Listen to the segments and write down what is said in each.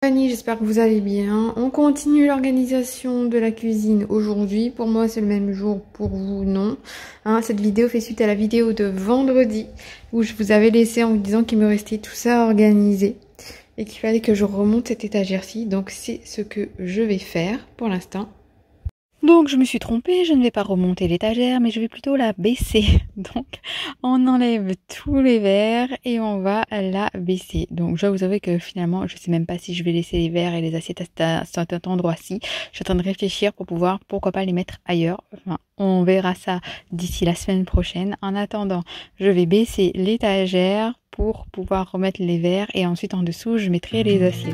J'espère que vous allez bien. On continue l'organisation de la cuisine aujourd'hui. Pour moi, c'est le même jour, pour vous, non. Hein, cette vidéo fait suite à la vidéo de vendredi où je vous avais laissé en vous disant qu'il me restait tout ça à organiser et qu'il fallait que je remonte cette étagère-ci. Donc, c'est ce que je vais faire pour l'instant. Donc je me suis trompée, je ne vais pas remonter l'étagère, mais je vais plutôt la baisser. Donc on enlève tous les verres et on va la baisser. Donc je dois vous avouer que finalement, je ne sais même pas si je vais laisser les verres et les assiettes à cet endroit-ci. Je suis en train de réfléchir pour pouvoir, pourquoi pas les mettre ailleurs. Enfin, on verra ça d'ici la semaine prochaine. En attendant, je vais baisser l'étagère pour pouvoir remettre les verres et ensuite en dessous, je mettrai les assiettes.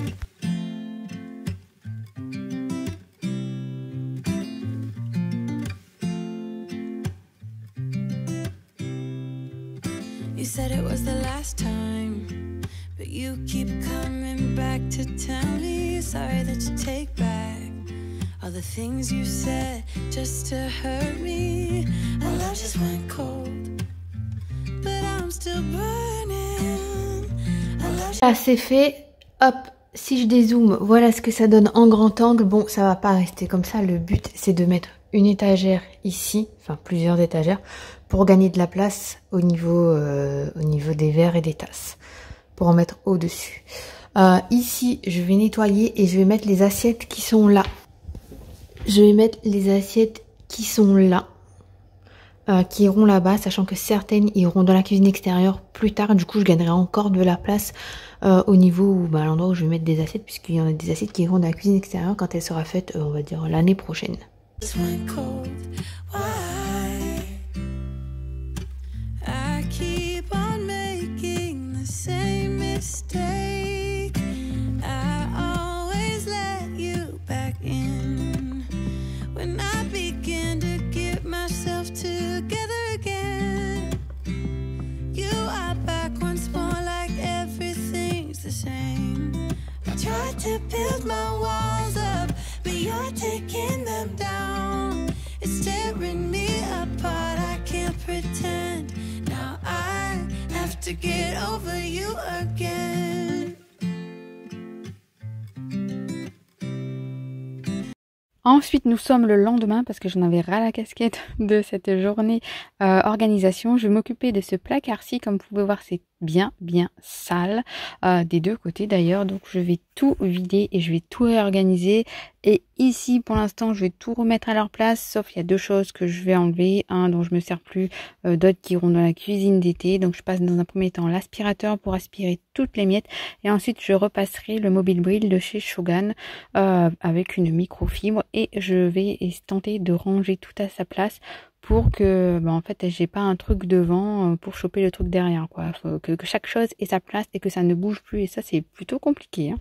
You said it was the last time, but you keep coming back to tell me sorry that you take back all the things you said just to hurt me. Our love just went cold, but I'm still burning. Là c'est fait, hop, si je dézoome, voilà ce que ça donne en grand angle. Bon, ça va pas rester comme ça, le but c'est de mettre une étagère ici, enfin plusieurs étagères, pour gagner de la place au niveau des verres et des tasses, pour en mettre au-dessus. Ici, je vais nettoyer et je vais mettre les assiettes qui sont là. Je vais mettre les assiettes qui sont là, qui iront là-bas, sachant que certaines iront dans la cuisine extérieure plus tard. Du coup, je gagnerai encore de la place au niveau où, à l'endroit où je vais mettre des assiettes, puisqu'il y en a des assiettes qui iront dans la cuisine extérieure quand elle sera faite, on va dire, l'année prochaine. I keep on making the same mistake. I always let you back in when I begin to get myself together again. You are back once more like everything's the same. I tried to build my walls up, but you're taking them down. It's tearing me apart, I can't pretend. Now I have to get over you again. Ensuite, nous sommes le lendemain parce que j'en avais ras la casquette de cette journée organisation. Je vais m'occuper de ce placard-ci. Comme vous pouvez voir, c'est bien sale des deux côtés d'ailleurs. Donc, je vais tout vider et je vais tout réorganiser. Et ici, pour l'instant, je vais tout remettre à leur place. Sauf il y a deux choses que je vais enlever. Un dont je me sers plus, d'autres qui iront dans la cuisine d'été. Donc, je passe dans un premier temps l'aspirateur pour aspirer toutes les miettes. Et ensuite, je repasserai le mobile brill de chez Shogun avec une microfibre. Et je vais tenter de ranger tout à sa place pour que, en fait, j'ai pas un truc devant pour choper le truc derrière, quoi. Faut que chaque chose ait sa place et que ça ne bouge plus. Et ça, c'est plutôt compliqué, hein.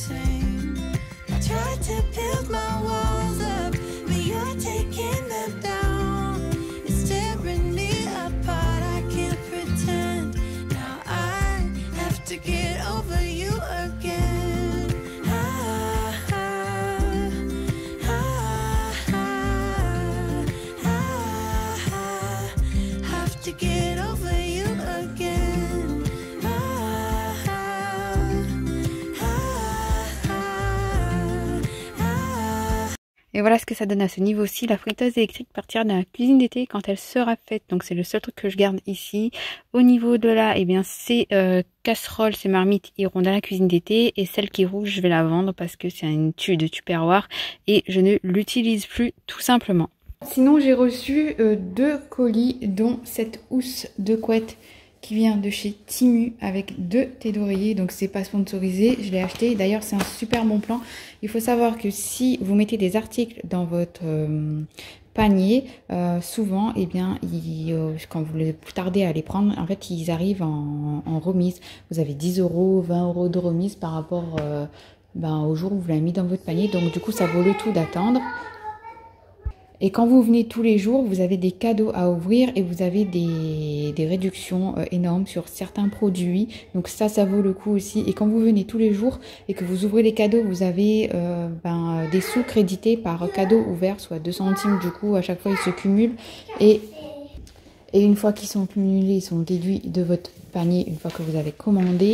Et voilà ce que ça donne à ce niveau-ci. La friteuse électrique partira dans la cuisine d'été quand elle sera faite. Donc c'est le seul truc que je garde ici. Au niveau de là, eh bien ces casseroles, ces marmites iront dans la cuisine d'été. Et celle qui est rouge, je vais la vendre parce que c'est une tube de Tupperware. Et je ne l'utilise plus tout simplement. Sinon j'ai reçu 2 colis dont cette housse de couette qui vient de chez Temu avec 2 thés d'oreiller. Donc c'est pas sponsorisé, je l'ai acheté. D'ailleurs c'est un super bon plan. Il faut savoir que si vous mettez des articles dans votre panier, souvent, eh bien, quand vous tardez à les prendre, en fait, ils arrivent en remise. Vous avez 10 €, 20 € de remise par rapport au jour où vous l'avez mis dans votre panier. Donc du coup, ça vaut le tout d'attendre. Et quand vous venez tous les jours, vous avez des cadeaux à ouvrir et vous avez des réductions énormes sur certains produits. Donc ça vaut le coup aussi. Et quand vous venez tous les jours et que vous ouvrez les cadeaux, vous avez des sous crédités par cadeau ouvert, soit 2 centimes du coup. À chaque fois, ils se cumulent. Et une fois qu'ils sont cumulés, ils sont déduits de votre panier une fois que vous avez commandé.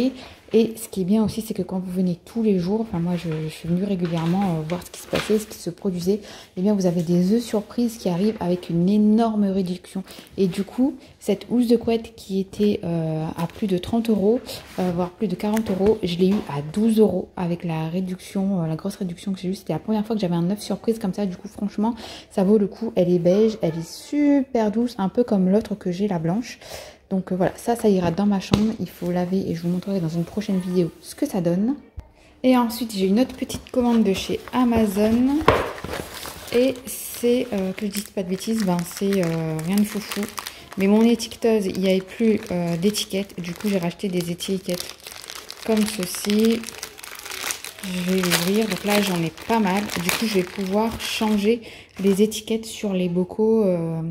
Et ce qui est bien aussi, c'est que quand vous venez tous les jours, enfin moi je suis venue régulièrement voir ce qui se passait, ce qui se produisait, et bien vous avez des œufs surprises qui arrivent avec une énorme réduction. Et du coup, cette housse de couette qui était à plus de 30 €, voire plus de 40 €, je l'ai eu à 12 € avec la réduction, la grosse réduction que j'ai eue. C'était la première fois que j'avais un œuf surprise comme ça, du coup franchement ça vaut le coup. Elle est beige, elle est super douce, un peu comme l'autre que j'ai, la blanche. Donc voilà, ça ira dans ma chambre, il faut laver et je vous montrerai dans une prochaine vidéo ce que ça donne. Et ensuite j'ai une autre petite commande de chez Amazon et c'est, que je dise pas de bêtises, ben c'est rien de foufou. Mais mon étiqueteuse, il n'y avait plus d'étiquettes, du coup j'ai racheté des étiquettes comme ceci. Je vais l'ouvrir, donc là j'en ai pas mal, du coup je vais pouvoir changer les étiquettes sur les bocaux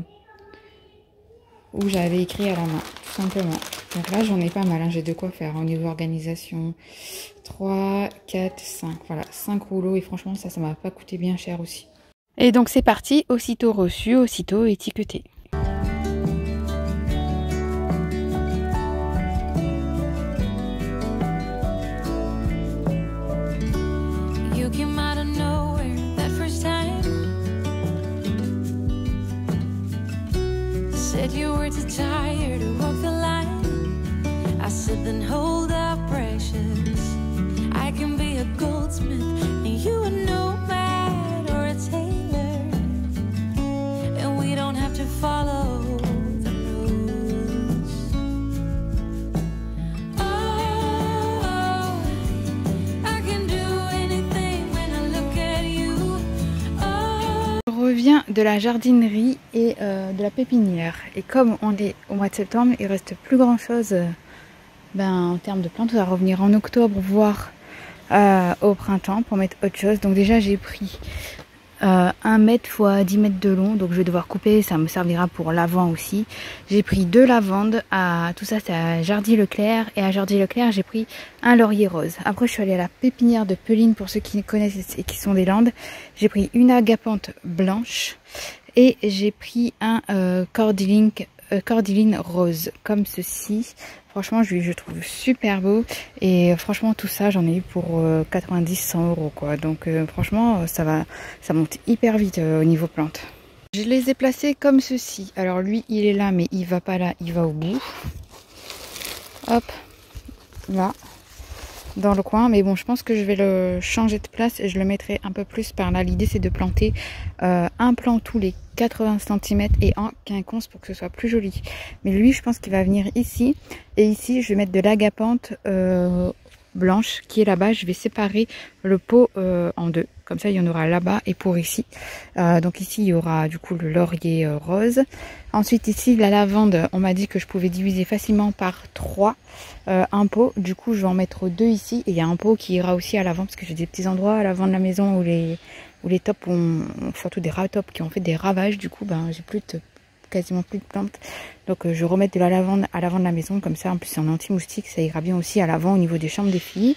où j'avais écrit à la main, tout simplement. Donc là, j'en ai pas mal, hein, j'ai de quoi faire au niveau organisation. 3, 4, 5, voilà, 5 rouleaux. Et franchement, ça m'a pas coûté bien cher aussi. Et donc c'est parti, aussitôt reçu, aussitôt étiqueté. Said you were too tired to walk the line. I said then hold up, precious. I can be a goldsmith and you a nomad or a tailor, and we don't have to follow the rules. Oh, I can do anything when I look at you. Je reviens de la jardinerie et de la pépinière. Et comme on est au mois de septembre, il reste plus grand chose en termes de plantes. On va revenir en octobre, voire au printemps pour mettre autre chose. Donc déjà j'ai pris 1 mètre x 10 mètres de long, donc je vais devoir couper, ça me servira pour l'avant aussi. J'ai pris 2 lavandes, tout ça c'est à Jardy Leclerc, et à Jardy Leclerc j'ai pris un laurier rose. Après je suis allée à la pépinière de Peline, pour ceux qui connaissent et qui sont des Landes. J'ai pris une agapante blanche et j'ai pris un cordyline rose comme ceci. Franchement je trouve super beau, et franchement tout ça j'en ai eu pour 90-100 € quoi. Donc franchement ça monte hyper vite au niveau plantes. Je les ai placés comme ceci. Alors lui il est là mais il va pas là, il va au bout. Hop, là dans le coin, mais bon je pense que je vais le changer de place et je le mettrai un peu plus par là. L'idée c'est de planter un plant tous les 80 cm et en quinconce pour que ce soit plus joli. Mais lui je pense qu'il va venir ici, et ici je vais mettre de l'agapante blanche qui est là-bas. Je vais séparer le pot en deux, comme ça il y en aura là-bas et pour ici. Donc ici il y aura du coup le laurier rose. Ensuite ici la lavande, on m'a dit que je pouvais diviser facilement par 3 un pot. Du coup je vais en mettre 2 ici, et il y a un pot qui ira aussi à l'avant parce que j'ai des petits endroits à l'avant de la maison où les tops ont, surtout des ratops qui ont fait des ravages. Du coup j'ai quasiment plus de plantes, donc je vais remettre de la lavande à l'avant de la maison, comme ça en plus c'est en anti-moustique, ça ira bien aussi à l'avant au niveau des chambres des filles.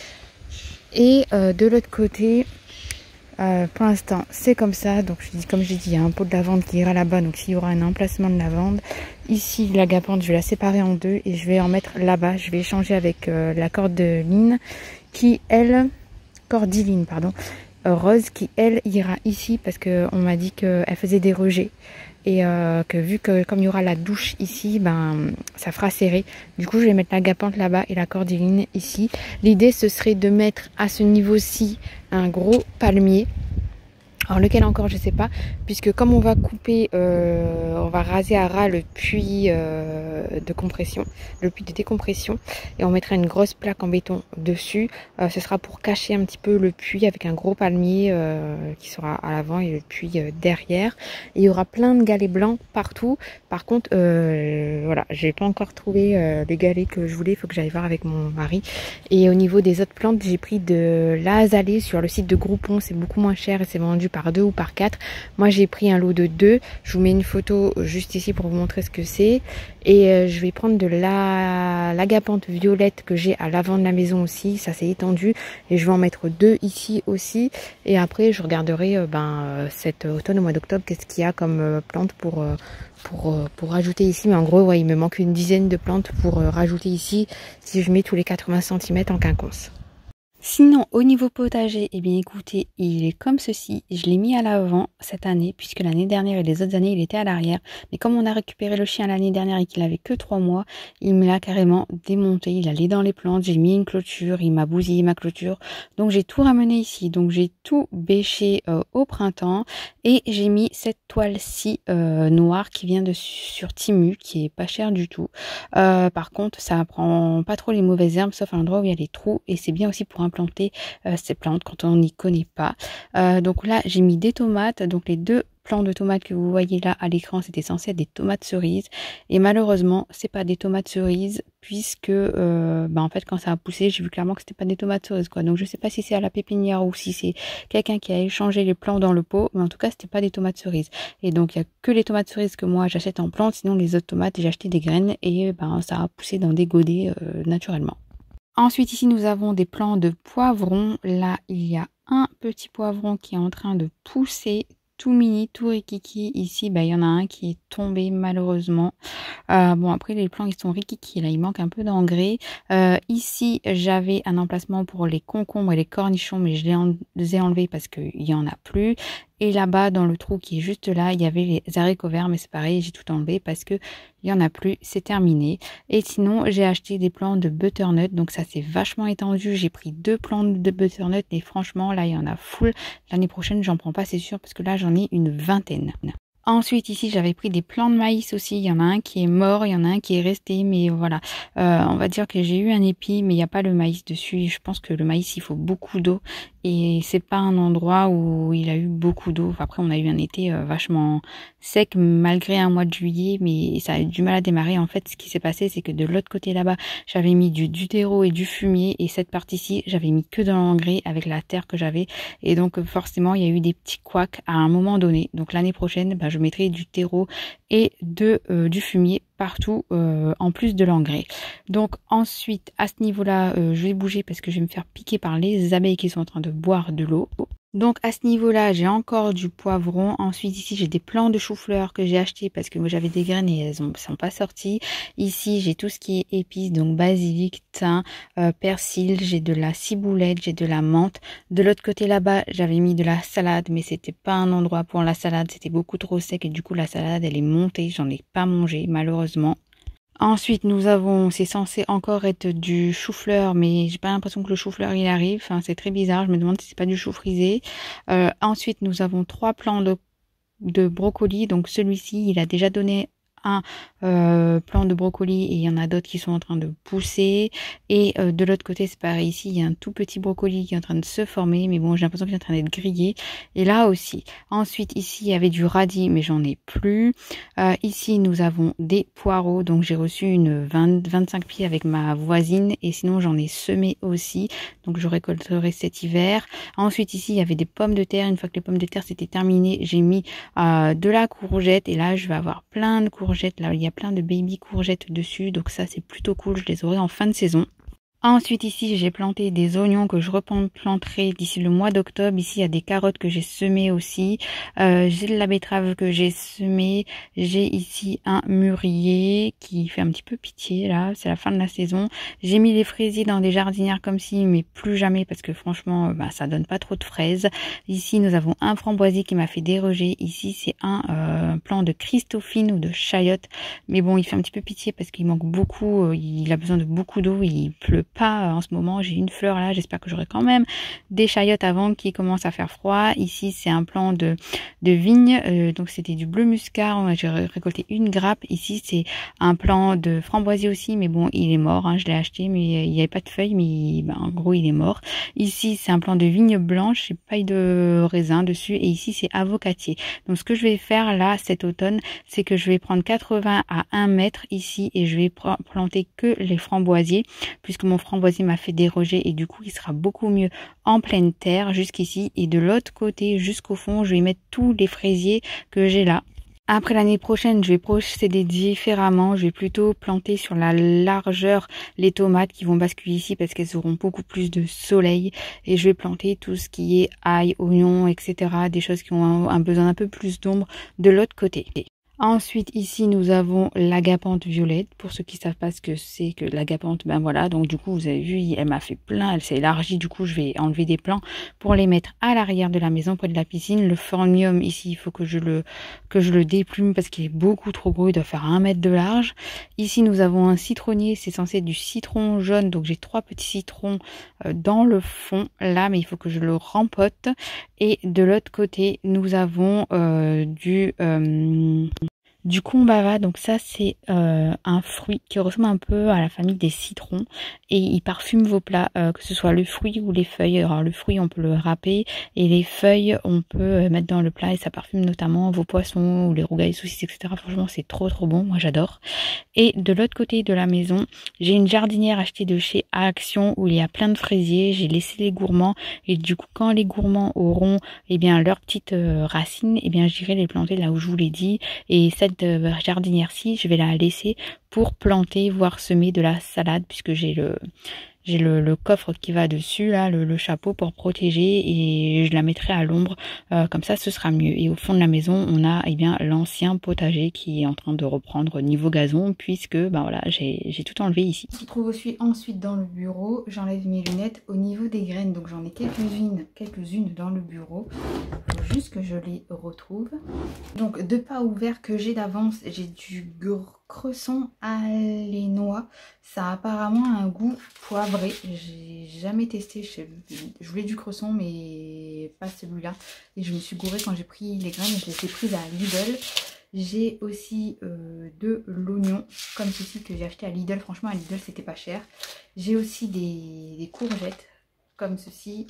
Et de l'autre côté pour l'instant c'est comme ça, donc comme j'ai dit il y a un pot de lavande qui ira là-bas, donc s'il y aura un emplacement de lavande. Ici l'agapante je vais la séparer en 2 et je vais en mettre là-bas. Je vais échanger avec la cordyline qui elle, cordyline pardon, rose, qui elle ira ici parce que on m'a dit qu'elle faisait des rejets, et que vu que comme il y aura la douche ici, ça fera serré. Du coup je vais mettre l'agapante là-bas et la cordyline ici. L'idée ce serait de mettre à ce niveau-ci un gros palmier. Alors lequel encore je sais pas, puisque comme on va couper, on va raser à ras le puits de compression, le puits de décompression, et on mettra une grosse plaque en béton dessus. Ce sera pour cacher un petit peu le puits avec un gros palmier qui sera à l'avant et le puits derrière. Et il y aura plein de galets blancs partout. Par contre voilà, j'ai pas encore trouvé les galets que je voulais, il faut que j'aille voir avec mon mari. Et au niveau des autres plantes, j'ai pris de l'azalée sur le site de Groupon, c'est beaucoup moins cher et c'est vendu par 2 ou par 4. Moi j'ai pris un lot de 2. Je vous mets une photo juste ici pour vous montrer ce que c'est. Et je vais prendre de l'agapanthe violette que j'ai à l'avant de la maison aussi. Ça s'est étendu. Et je vais en mettre 2 ici aussi. Et après je regarderai cet automne au mois d'octobre qu'est-ce qu'il y a comme plante pour rajouter ici. Mais en gros ouais, il me manque une dizaine de plantes pour rajouter ici si je mets tous les 80 cm en quinconce. Sinon, au niveau potager, eh bien écoutez, il est comme ceci. Je l'ai mis à l'avant cette année, puisque l'année dernière et les autres années, il était à l'arrière. Mais comme on a récupéré le chien l'année dernière et qu'il avait que 3 mois, il me l'a carrément démonté. Il allait dans les plantes, j'ai mis une clôture, il m'a bousillé ma clôture. Donc j'ai tout ramené ici. Donc j'ai tout bêché au printemps et j'ai mis cette toile-ci noire qui vient de sur Temu, qui est pas chère du tout. Par contre, ça prend pas trop les mauvaises herbes, sauf à l'endroit où il y a les trous. Et c'est bien aussi pour implanter ces plantes quand on n'y connaît pas. Donc là j'ai mis des tomates, donc les 2 plants de tomates que vous voyez là à l'écran c'était censé être des tomates cerises et malheureusement c'est pas des tomates cerises puisque en fait quand ça a poussé j'ai vu clairement que c'était pas des tomates cerises quoi. Donc je sais pas si c'est à la pépinière ou si c'est quelqu'un qui a échangé les plants dans le pot, mais en tout cas c'était pas des tomates cerises. Et donc il y a que les tomates cerises que moi j'achète en plante, sinon les autres tomates j'ai acheté des graines et ça a poussé dans des godets naturellement. Ensuite, ici, nous avons des plants de poivrons. Là, il y a un petit poivron qui est en train de pousser, tout mini, tout rikiki. Ici, il y en a un qui est tombé malheureusement. Bon, après, les plants, ils sont rikiki. Là, il manque un peu d'engrais. Ici, j'avais un emplacement pour les concombres et les cornichons, mais je les ai enlevés parce qu'il n'y en a plus. Et là-bas, dans le trou qui est juste là, il y avait les haricots verts, mais c'est pareil, j'ai tout enlevé parce que il y en a plus, c'est terminé. Et sinon, j'ai acheté des plants de butternut, donc ça s'est vachement étendu. J'ai pris 2 plants de butternut et franchement, là, il y en a full. L'année prochaine, j'en prends pas, c'est sûr, parce que là, j'en ai une vingtaine. Ensuite, ici, j'avais pris des plants de maïs aussi. Il y en a un qui est mort, il y en a un qui est resté. Mais voilà, on va dire que j'ai eu un épi, mais il n'y a pas le maïs dessus. Et je pense que le maïs, il faut beaucoup d'eau. Et c'est pas un endroit où il a eu beaucoup d'eau. Après, on a eu un été vachement sec, malgré un mois de juillet. Mais ça a eu du mal à démarrer. En fait, ce qui s'est passé, c'est que de l'autre côté là-bas, j'avais mis du terreau et du fumier. Et cette partie-ci, j'avais mis que de l'engrais avec la terre que j'avais. Et donc, forcément, il y a eu des petits couacs à un moment donné. Donc, l'année prochaine, je mettrai du terreau et du fumier partout en plus de l'engrais. Donc ensuite à ce niveau là je vais bouger parce que je vais me faire piquer par les abeilles qui sont en train de boire de l'eau. Donc à ce niveau là j'ai encore du poivron. Ensuite ici j'ai des plants de chou-fleur que j'ai acheté parce que moi j'avais des graines et elles sont pas sorties. Ici j'ai tout ce qui est épices, donc basilic, thym, persil, j'ai de la ciboulette, j'ai de la menthe. De l'autre côté là-bas j'avais mis de la salade, mais c'était pas un endroit pour la salade, c'était beaucoup trop sec et du coup la salade elle est montée, j'en ai pas mangé malheureusement. Ensuite, nous avons, c'est censé encore être du chou-fleur, mais j'ai pas l'impression que le chou-fleur il arrive. Enfin, c'est très bizarre. Je me demande si c'est pas du chou frisé. Ensuite, nous avons 3 plants de brocoli. Donc celui-ci, il a déjà donné un plan de brocoli et il y en a d'autres qui sont en train de pousser. Et de l'autre côté, c'est pareil. Ici, il y a un tout petit brocoli qui est en train de se former, mais bon, j'ai l'impression qu'il est en train d'être grillé. Et là aussi. Ensuite, ici, il y avait du radis, mais j'en ai plus. Ici, nous avons des poireaux. Donc, j'ai reçu une 25 pieds avec ma voisine. Et sinon, j'en ai semé aussi. Donc, je récolterai cet hiver. Ensuite, ici, il y avait des pommes de terre. Une fois que les pommes de terre c'était terminé, j'ai mis de la courgette. Et là, je vais avoir plein de courgettes. Là, il y a plein de baby courgettes dessus. Donc, ça, c'est plutôt cool. Je les aurai en fin de saison. Ensuite ici j'ai planté des oignons que je replanterai d'ici le mois d'octobre. Ici il y a des carottes que j'ai semées aussi. J'ai de la betterave que j'ai semée. J'ai ici un mûrier qui fait un petit peu pitié là. C'est la fin de la saison. J'ai mis des fraisiers dans des jardinières comme ci, mais plus jamais parce que franchement ça donne pas trop de fraises. Ici nous avons un framboisier qui m'a fait déroger. Ici c'est un plant de Christophine ou de chayotte. Mais bon il fait un petit peu pitié parce qu'il manque beaucoup. Il a besoin de beaucoup d'eau. Il pleut pas en ce moment, j'ai une fleur là, j'espère que j'aurai quand même des chayottes avant qu'il commence à faire froid. Ici c'est un plant de vigne, donc c'était du bleu muscat, j'ai récolté une grappe. Ici c'est un plant de framboisier aussi, mais bon il est mort, je l'ai acheté mais il n'y avait pas de feuilles, mais en gros il est mort. Ici c'est un plant de vigne blanche, j'ai pas eu de raisin dessus, et ici c'est avocatier. Donc ce que je vais faire là cet automne, c'est que je vais prendre 80 à 1 mètre ici et je vais planter que les framboisiers, puisque mon framboisier m'a fait déroger et du coup il sera beaucoup mieux en pleine terre jusqu'ici. Et de l'autre côté jusqu'au fond, je vais mettre tous les fraisiers que j'ai là. Après l'année prochaine, je vais procéder différemment. Je vais plutôt planter sur la largeur les tomates qui vont basculer ici parce qu'elles auront beaucoup plus de soleil. Et je vais planter tout ce qui est ail, oignon, etc. Des choses qui ont un besoin d'un peu plus d'ombre de l'autre côté. Ensuite, ici, nous avons l'agapanthe violette. Pour ceux qui savent pas ce que c'est que l'agapanthe, ben voilà. Donc, du coup, vous avez vu, elle m'a fait plein. Elle s'est élargie. Du coup, je vais enlever des plants pour les mettre à l'arrière de la maison, près de la piscine. Le phormium, ici, il faut que je le déplume parce qu'il est beaucoup trop gros. Il doit faire 1 mètre de large. Ici, nous avons un citronnier. C'est censé être du citron jaune. Donc, j'ai 3 petits citrons dans le fond, là. Mais il faut que je le rempote. Et de l'autre côté, nous avons du combava. Donc ça c'est un fruit qui ressemble un peu à la famille des citrons et il parfume vos plats, que ce soit le fruit ou les feuilles. Alors le fruit on peut le râper et les feuilles on peut mettre dans le plat et ça parfume notamment vos poissons ou les rougails, saucisses, etc. Franchement c'est trop bon, moi j'adore. Et de l'autre côté de la maison, j'ai une jardinière achetée de chez Action où il y a plein de fraisiers. J'ai laissé les gourmands et du coup quand les gourmands auront bien leurs petites racines, j'irai les planter là où je vous l'ai dit. Et cette jardinière-ci, je vais la laisser pour planter, voire semer de la salade puisque j'ai le coffre qui va dessus, là, le chapeau pour protéger et je la mettrai à l'ombre, comme ça ce sera mieux. Et au fond de la maison, on a l'ancien potager qui est en train de reprendre niveau gazon puisque voilà, j'ai tout enlevé ici. Je trouve aussi ensuite dans le bureau, j'enlève mes lunettes au niveau des graines, donc j'en ai quelques-unes dans le bureau. Il faut juste que je les retrouve. Donc 2 pas ouverts que j'ai d'avance, j'ai du cresson à les noix. Ça a apparemment un goût poivré. J'ai jamais testé. Je voulais du cresson mais pas celui-là. Et je me suis gourée quand j'ai pris les graines. Je les ai prises à Lidl. J'ai aussi de l'oignon comme ceci que j'ai acheté à Lidl. Franchement à Lidl c'était pas cher. J'ai aussi des courgettes comme ceci.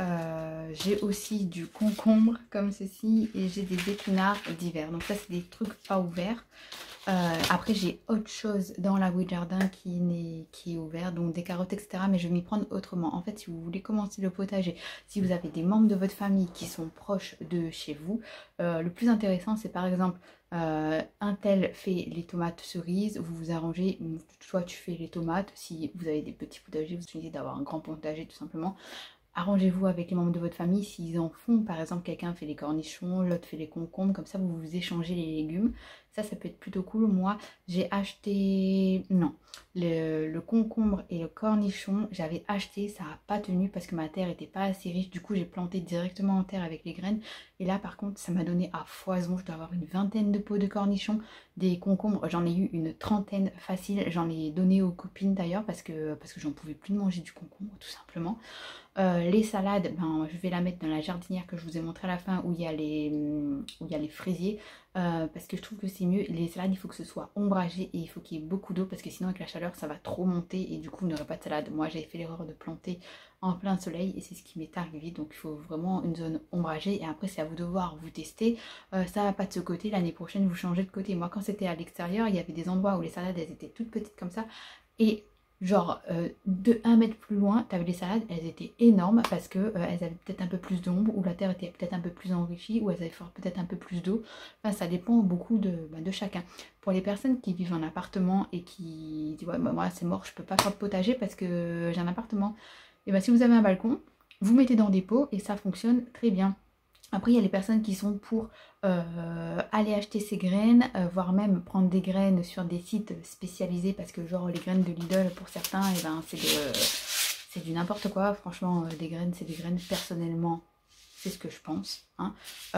J'ai aussi du concombre comme ceci. Et j'ai des épinards d'hiver. Donc ça c'est des trucs pas ouverts. Après j'ai autre chose dans l'abri de jardin qui est ouvert, donc des carottes etc, mais je vais m'y prendre autrement. En fait si vous voulez commencer le potager, si vous avez des membres de votre famille qui sont proches de chez vous, le plus intéressant c'est par exemple un tel fait les tomates cerises, vous vous arrangez, soit tu fais les tomates, si vous avez des petits potagers, vous essayez d'avoir un grand potager tout simplement. Arrangez-vous avec les membres de votre famille s'ils en font. Par exemple, quelqu'un fait les cornichons, l'autre fait les concombres. Comme ça, vous vous échangez les légumes. Ça peut être plutôt cool. Moi, j'ai acheté... Non, le concombre et le cornichon, j'avais acheté. Ça n'a pas tenu parce que ma terre n'était pas assez riche. Du coup, j'ai planté directement en terre avec les graines. Et là, par contre, ça m'a donné à foison. Je dois avoir une 20aine de pots de cornichons. Des concombres, j'en ai eu une 30aine facile. J'en ai donné aux copines d'ailleurs parce que j'en pouvais plus de manger du concombre, tout simplement. Les salades, je vais la mettre dans la jardinière que je vous ai montré à la fin où il y a les fraisiers parce que je trouve que c'est mieux. Les salades il faut que ce soit ombragé et il faut qu'il y ait beaucoup d'eau parce que sinon avec la chaleur ça va trop monter et du coup vous n'aurez pas de salade. Moi j'avais fait l'erreur de planter en plein soleil et c'est ce qui m'est arrivé, donc il faut vraiment une zone ombragée et après c'est à vous de voir, vous tester. Ça va pas de ce côté, l'année prochaine vous changez de côté. Moi quand c'était à l'extérieur il y avait des endroits où les salades elles étaient toutes petites comme ça et genre de 1 mètre plus loin, tu avais les salades, elles étaient énormes parce que elles avaient peut-être un peu plus d'ombre, ou la terre était peut-être un peu plus enrichie, ou elles avaient peut-être un peu plus d'eau. Enfin, ça dépend beaucoup de chacun. Pour les personnes qui vivent en appartement et qui disent ouais, moi c'est mort, je peux pas faire de potager parce que j'ai un appartement. Et si vous avez un balcon, vous mettez dans des pots et ça fonctionne très bien. Après, il y a les personnes qui sont pour aller acheter ces graines, voire même prendre des graines sur des sites spécialisés parce que genre les graines de Lidl pour certains, c'est du n'importe quoi. Franchement, des graines, c'est des graines personnellement. C'est ce que je pense. Hein.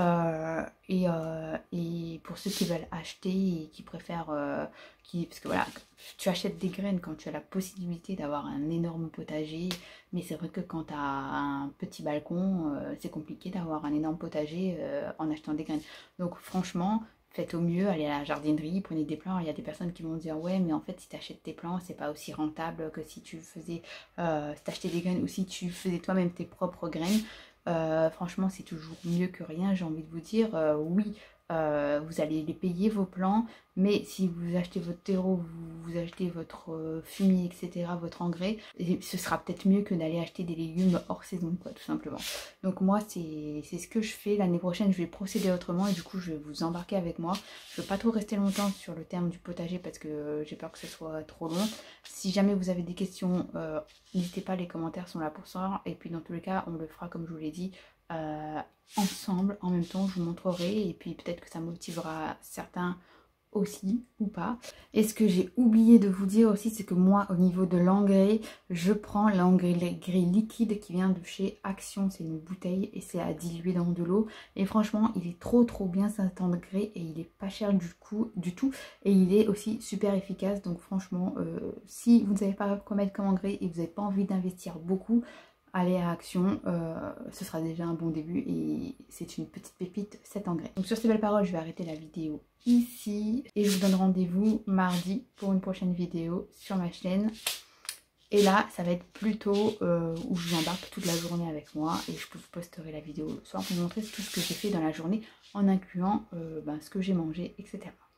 Et pour ceux qui veulent acheter et qui préfèrent... parce que voilà, tu achètes des graines quand tu as la possibilité d'avoir un énorme potager. Mais c'est vrai que quand tu as un petit balcon, c'est compliqué d'avoir un énorme potager en achetant des graines. Donc franchement... Faites au mieux, allez à la jardinerie, prenez des plants. Il y a des personnes qui vont dire ouais mais en fait si tu achètes tes plants c'est pas aussi rentable que si tu faisais si t'achetais des graines ou si tu faisais toi-même tes propres graines. Franchement c'est toujours mieux que rien, j'ai envie de vous dire. Oui, vous allez les payer vos plants, Mais si vous achetez votre terreau, vous achetez votre fumier, etc., votre engrais, ce sera peut-être mieux que d'aller acheter des légumes hors saison, quoi, tout simplement. Donc moi, c'est ce que je fais. L'année prochaine, je vais procéder autrement et du coup, je vais vous embarquer avec moi. Je ne veux pas trop rester longtemps sur le terme du potager parce que j'ai peur que ce soit trop long. Si jamais vous avez des questions, n'hésitez pas, les commentaires sont là pour ça. Et puis dans tous les cas, on le fera comme je vous l'ai dit, ensemble, en même temps, je vous montrerai. Et puis peut-être que ça motivera certains aussi ou pas. Et ce que j'ai oublié de vous dire aussi, c'est que moi au niveau de l'engrais, je prends l'engrais liquide qui vient de chez Action. C'est une bouteille et c'est à diluer dans de l'eau et franchement il est trop bien cet engrais et il est pas cher du tout et il est aussi super efficace. Donc franchement si vous ne savez pas quoi mettre comme engrais et vous n'avez pas envie d'investir beaucoup, allez à Action, ce sera déjà un bon début et c'est une petite pépite cet engrais. Donc sur ces belles paroles, je vais arrêter la vidéo ici et je vous donne rendez-vous mardi pour une prochaine vidéo sur ma chaîne. Et là, ça va être plutôt où je vous embarque toute la journée avec moi et je vous posterai la vidéo le soir pour vous montrer tout ce que j'ai fait dans la journée en incluant ce que j'ai mangé, etc.